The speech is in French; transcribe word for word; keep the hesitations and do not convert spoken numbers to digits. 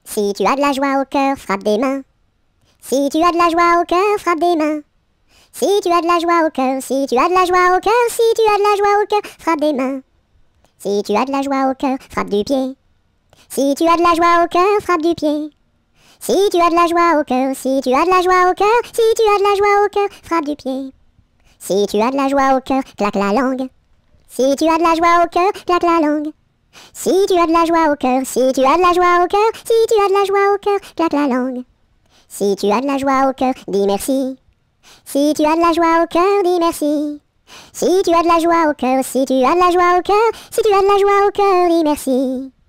Si tu as de la joie au cœur, frappe des mains. Si tu as de la joie au cœur, frappe des mains. Si tu as de la joie au cœur, si tu as de la joie au cœur, si tu as de la joie au cœur, frappe des mains. Si tu as de la joie au cœur, frappe du pied. Si tu as de la joie au cœur, frappe du pied. Si tu as de la joie au cœur, si tu as de la joie au cœur, si tu as de la joie au cœur, frappe du pied. Si tu as de la joie au cœur, claque la langue. Si tu as de la joie au cœur, claque la langue. Si tu as de la joie au cœur, si tu as de la joie au cœur, si tu as de la joie au cœur, claque la langue. Si tu as de la joie au cœur, dis merci. Si tu as de la joie au cœur, dis merci. Si tu as de la joie au cœur, si tu as de la joie au cœur, si tu as de la joie au cœur, dis merci.